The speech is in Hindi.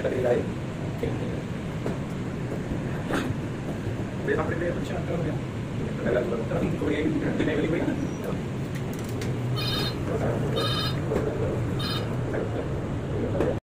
लग रहा है वे अपने में अच्छा अंतर हो गया। पहला तो नहीं कोई नहीं कोई